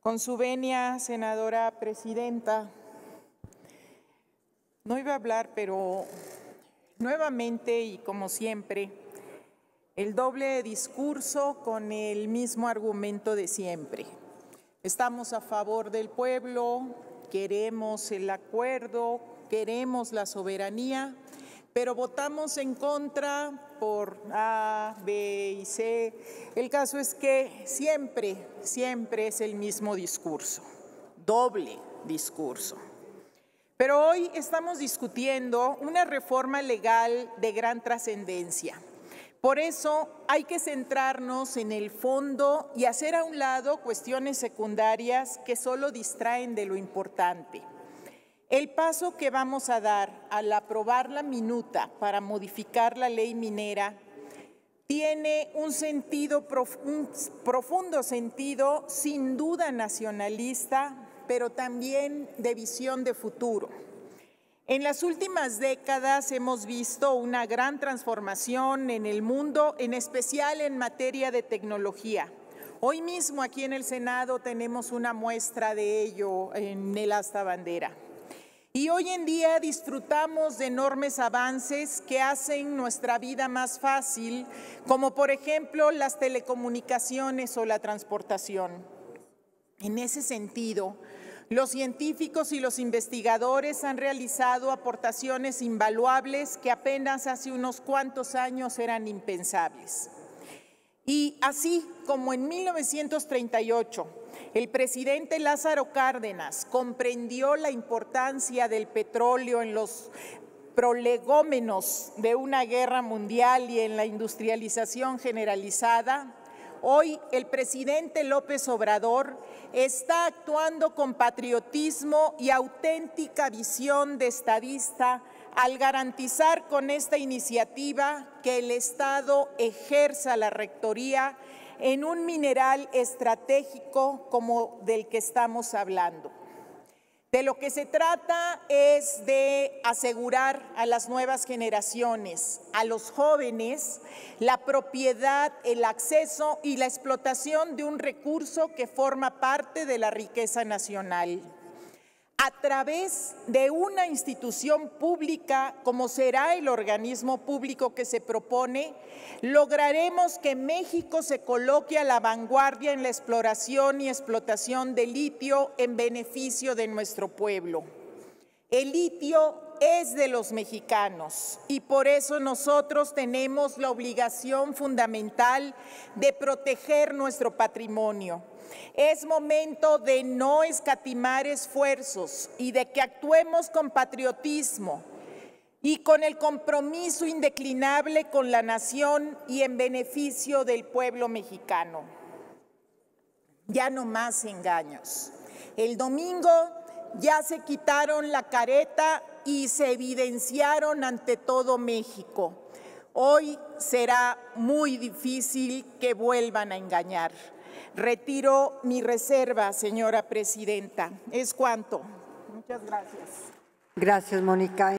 Con su venia, senadora presidenta, no iba a hablar, pero nuevamente y como siempre, el doble discurso con el mismo argumento de siempre. Estamos a favor del pueblo, queremos el acuerdo, queremos la soberanía, pero votamos en contra por A, B y C. El caso es que siempre es el mismo discurso, doble discurso. Pero hoy estamos discutiendo una reforma legal de gran trascendencia. Por eso hay que centrarnos en el fondo y hacer a un lado cuestiones secundarias que solo distraen de lo importante. El paso que vamos a dar al aprobar la minuta para modificar la ley minera tiene un profundo sentido, sin duda nacionalista, pero también de visión de futuro. En las últimas décadas hemos visto una gran transformación en el mundo, en especial en materia de tecnología. Hoy mismo aquí en el Senado tenemos una muestra de ello en el asta bandera. Y hoy en día disfrutamos de enormes avances que hacen nuestra vida más fácil, como por ejemplo las telecomunicaciones o la transportación. En ese sentido, los científicos y los investigadores han realizado aportaciones invaluables que apenas hace unos cuantos años eran impensables. Y así como en 1938, el presidente Lázaro Cárdenas comprendió la importancia del petróleo en los prolegómenos de una guerra mundial y en la industrialización generalizada, hoy el presidente López Obrador está actuando con patriotismo y auténtica visión de estadista al garantizar con esta iniciativa que el Estado ejerza la rectoría en un mineral estratégico como del que estamos hablando. De lo que se trata es de asegurar a las nuevas generaciones, a los jóvenes, la propiedad, el acceso y la explotación de un recurso que forma parte de la riqueza nacional. A través de una institución pública, como será el organismo público que se propone, lograremos que México se coloque a la vanguardia en la exploración y explotación de litio en beneficio de nuestro pueblo. El litio es de los mexicanos y por eso nosotros tenemos la obligación fundamental de proteger nuestro patrimonio. Es momento de no escatimar esfuerzos y de que actuemos con patriotismo y con el compromiso indeclinable con la nación y en beneficio del pueblo mexicano. Ya no más engaños. El domingo ya se quitaron la careta y se evidenciaron ante todo México. Hoy será muy difícil que vuelvan a engañar. Retiro mi reserva, señora presidenta. Es cuanto. Muchas gracias. Gracias, Mónica.